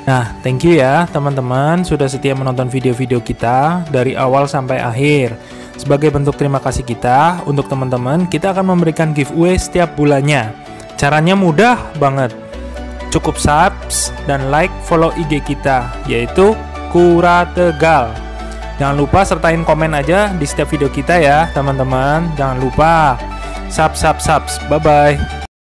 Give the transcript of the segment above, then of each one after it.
Nah, thank you ya teman-teman sudah setia menonton video-video kita dari awal sampai akhir. Sebagai bentuk terima kasih kita untuk teman-teman, kita akan memberikan giveaway setiap bulannya. Caranya mudah banget. Cukup subs dan like follow IG kita, yaitu Kura Tegal. Jangan lupa sertain komen aja di setiap video kita ya teman-teman. Jangan lupa subs. Bye-bye.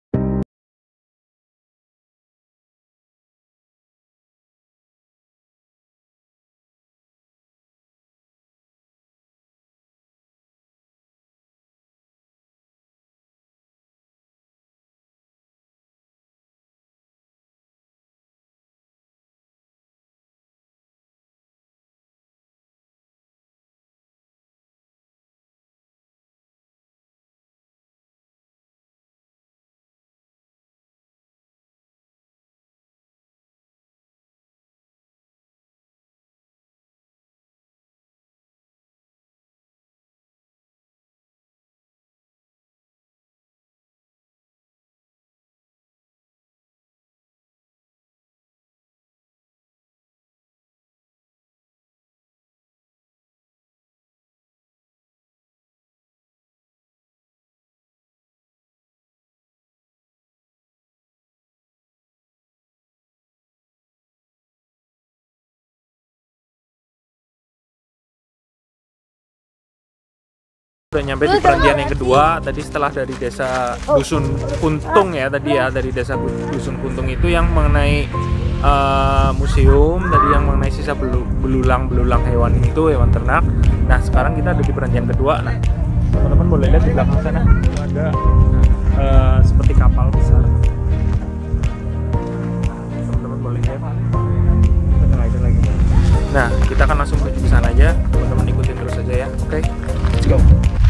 Udah nyampe di perantian yang kedua. Tadi setelah dari desa Dusun Kuntung ya, dari desa Dusun Kuntung itu yang mengenai museum, tadi yang mengenai sisa belulang hewan itu, hewan ternak. Nah sekarang kita ada di perantian kedua. Nah teman-teman boleh lihat di belakang sana ada seperti kapal besar. Teman-teman boleh lihat. Nah kita akan langsung menuju ke sana aja. Teman-teman ikutin terus aja ya. Oke, let's go.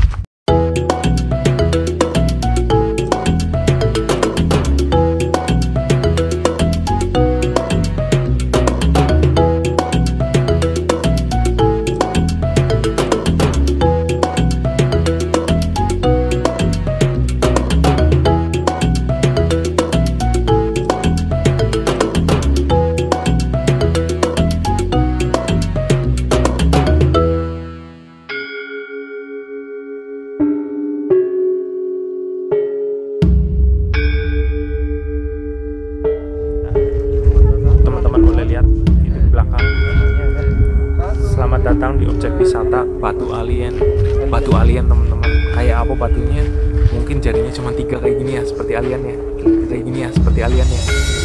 Selamat datang di objek wisata Batu Alien. Batu alien teman-teman. Kayak apa batunya? Mungkin jadinya cuma 3 kayak gini ya, seperti alien ya. Kayak gini ya, seperti alien ya.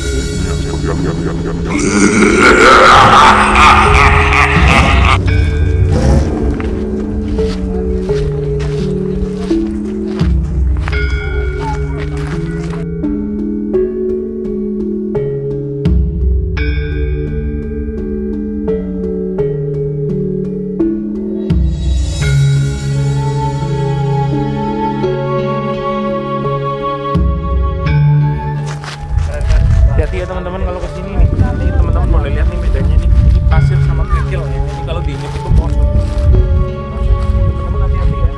Hati-hati ya teman-teman kalau kesini nih. Nih teman-teman boleh lihat nih bedanya nih. Ini pasir sama kerikil ya. Ini kalau diinjak itu bosok. Teman-teman hati-hati ya.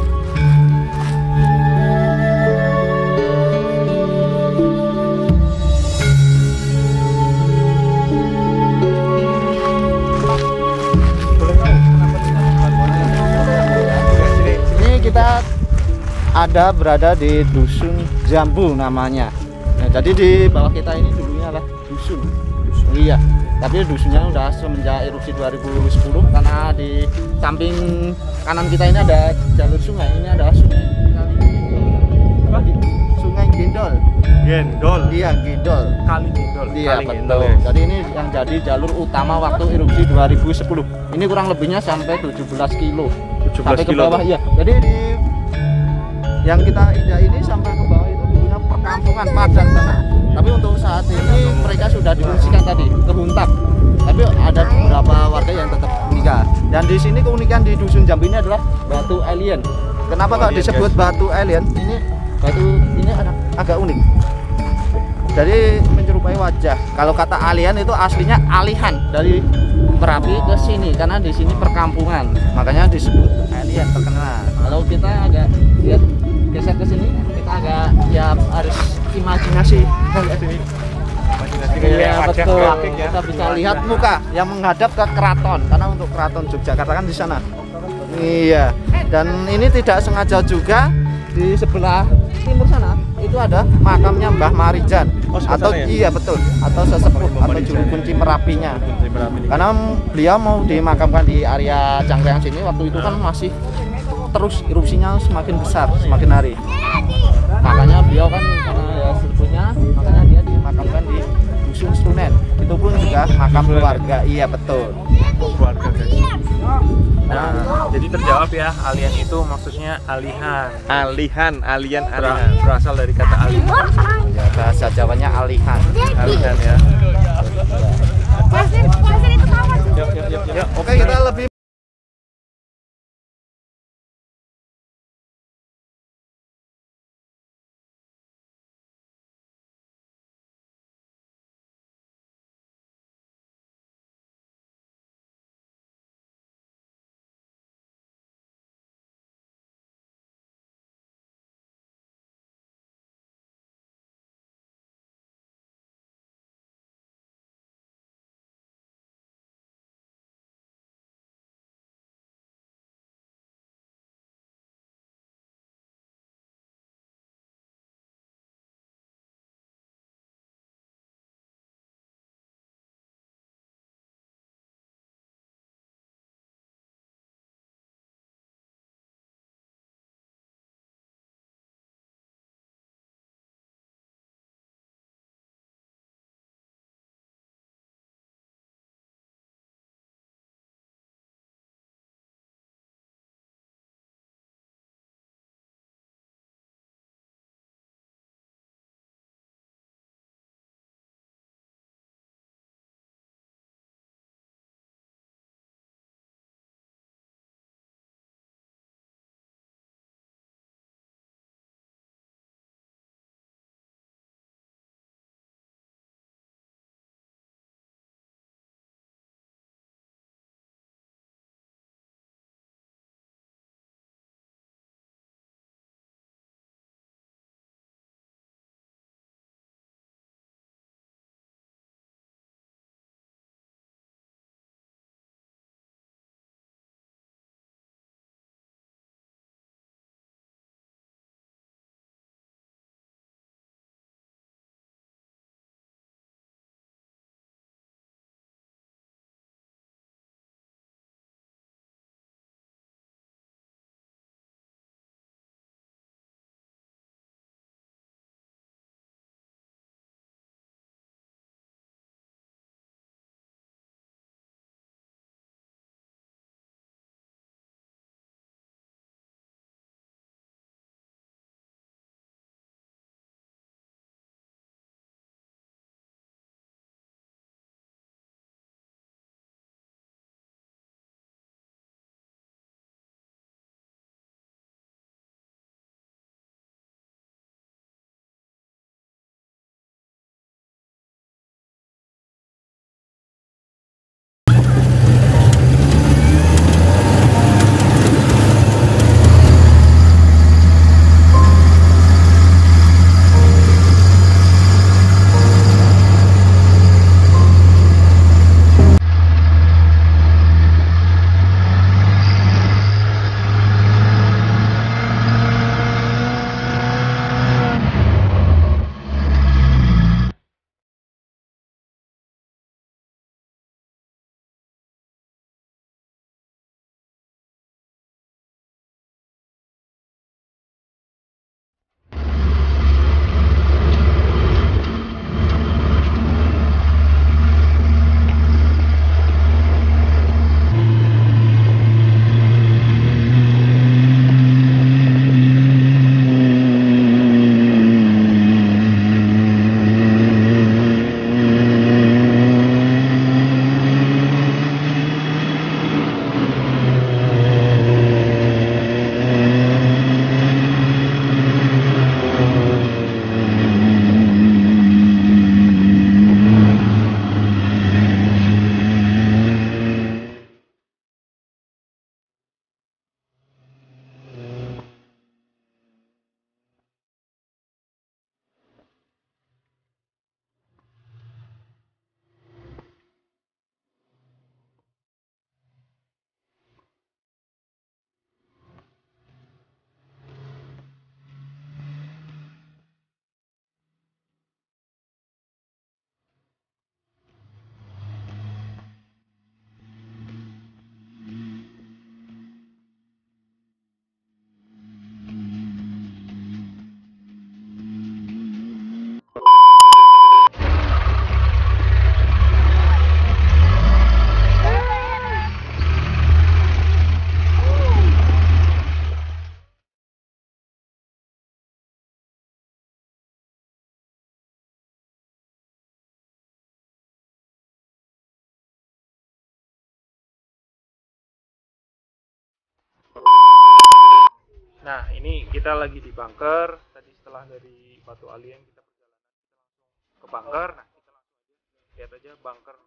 Ini kita berada di Dusun Jambu namanya. Nah, jadi di bawah kita ini dulunya adalah dusun. Iya, tapi dusunnya udah semenjak erupsi 2010 karena di samping kanan kita ini ada jalur sungai. Ini adalah Sungai Gendol. Gendol. Iya, Gendol. Kali Gendol. Iya, Kali betul. Gendol, ya. Jadi ini yang jadi jalur utama waktu erupsi 2010. Ini kurang lebihnya sampai 17 kilo. 17 sampai ke kilo. bawah, iya. Jadi di yang kita injak ini sampai ke bawah itu dulunya perkampungan padat sana. Tapi untuk saat ini mereka sudah diungsikan tadi ke Huntap. Tapi ada beberapa warga yang tetap tinggal. Dan di sini keunikan di Dusun Jambu ini adalah batu alien. Kenapa kok disebut batu alien? Ini batu ini agak unik. Jadi menyerupai wajah. Kalau kata alien itu aslinya alihan dari Merapi ke sini karena di sini perkampungan. Makanya disebut alien terkenal. Kalau kita agak lihat geser ke sini, kita agak ya harus imajinasi lihat sini. Imajinasi Iya kayak wajah betul. grafik ya. Kita bisa lihat muka yang menghadap ke keraton karena untuk keraton Yogyakarta kan di sana. Iya. Dan ini tidak sengaja juga di sebelah timur sana itu ada makamnya Mbah Marijan. Oh, sebelah Atau sana ya? iya betul. Atau sesepuh Mbah atau Marijan juru ya? kunci Merapinya. Kunci Merapi ini. Karena beliau mau dimakamkan di area Cangkreang sini waktu itu kan masih terus erupsinya semakin besar semakin hari. Makanya beliau kan karena ya sebetulnya makanya dia dimakamkan di Dusun Sunen. Itu pun juga makam keluarga. Iya betul. Keluarga guys. Nah, jadi terjawab ya, alien itu maksudnya alihan. Alien Berasal dari kata alihan. Ya, bahasa Jawanya alihan. Alihan ya. Ya, oke kita lebih Nah, ini kita lagi di bunker. Tadi setelah dari Batu Alien kita perjalanan ke bunker. Nah, kita langsung aja lihat aja bunker.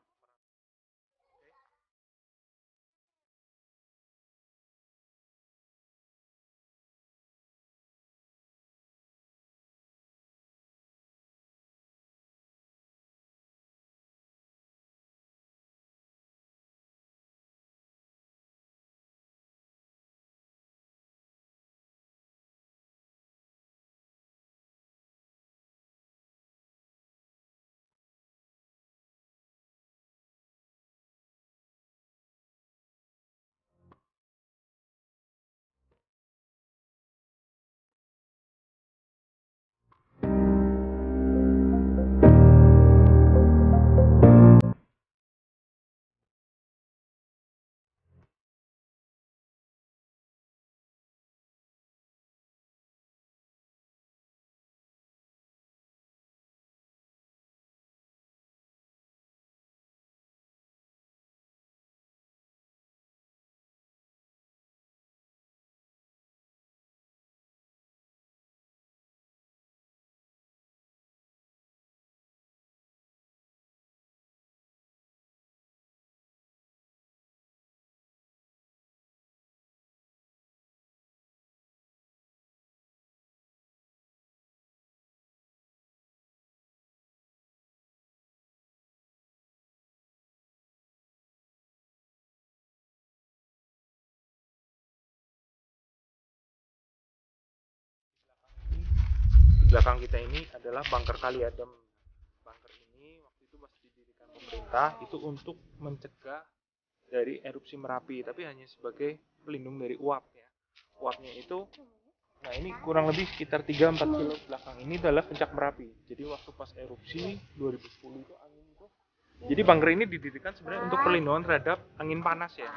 Di belakang kita ini adalah bunker Kali Adem. Bunker ini waktu itu masih didirikan pemerintah itu untuk mencegah dari erupsi Merapi, tapi hanya sebagai pelindung dari uap ya. Uapnya itu, nah ini kurang lebih sekitar 3-4 kilo belakang ini adalah puncak Merapi. Jadi waktu pas erupsi 2010 itu angin itu. Jadi bunker ini didirikan sebenarnya untuk perlindungan terhadap angin panas ya.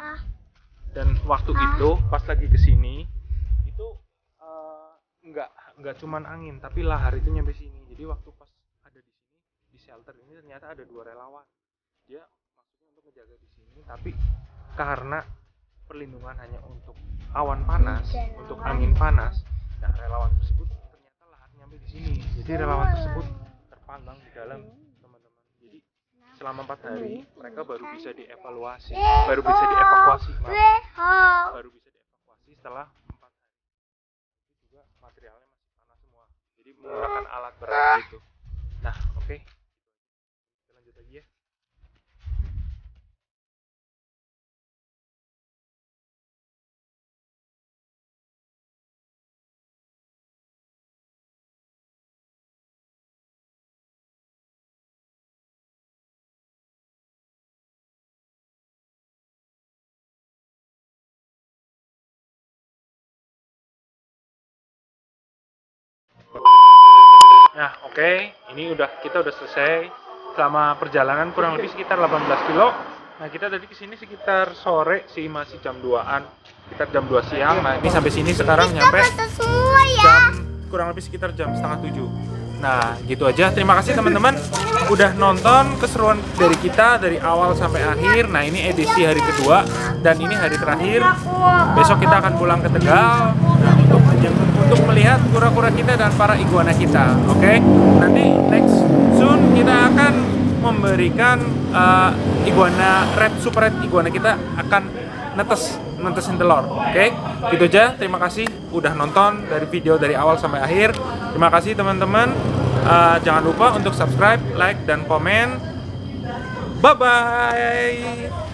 Dan waktu itu pas lagi kesini itu nggak cuman angin tapi lahar itu nyampe sini. Jadi waktu pas ada di sini di shelter ini ternyata ada 2 relawan. Dia maksudnya untuk menjaga di sini, tapi karena perlindungan hanya untuk awan panas, untuk angin panas, nah relawan tersebut ternyata lahar nyampe di sini. Jadi relawan tersebut terpanggang di dalam teman-teman. Jadi selama 4 hari mereka baru bisa dievaluasi, baru bisa dievakuasi setelah 4 hari. Itu juga materialnya masih panas semua. Jadi menggunakan alat berat gitu. Nah, oke. Kita lanjut lagi ya. Nah, oke, ini kita udah selesai selama perjalanan kurang lebih sekitar 18 kilo. Nah, kita tadi kesini sekitar sore sih, masih jam 2-an, sekitar jam 2 siang. Nah, ini sampai sini sekarang nyampe jam kurang lebih sekitar jam setengah 7. Nah, gitu aja. Terima kasih teman-teman udah nonton keseruan dari kita dari awal sampai akhir. Nah, ini edisi hari kedua dan ini hari terakhir. Besok kita akan pulang ke Tegal. Nah, untuk melihat kura-kura kita dan para iguana kita. Oke? Nanti next soon kita akan memberikan iguana super red iguana kita akan netesin telur. Oke? Gitu aja. Terima kasih udah nonton dari video dari awal sampai akhir. Terima kasih teman-teman. Jangan lupa untuk subscribe, like, dan komen. Bye bye.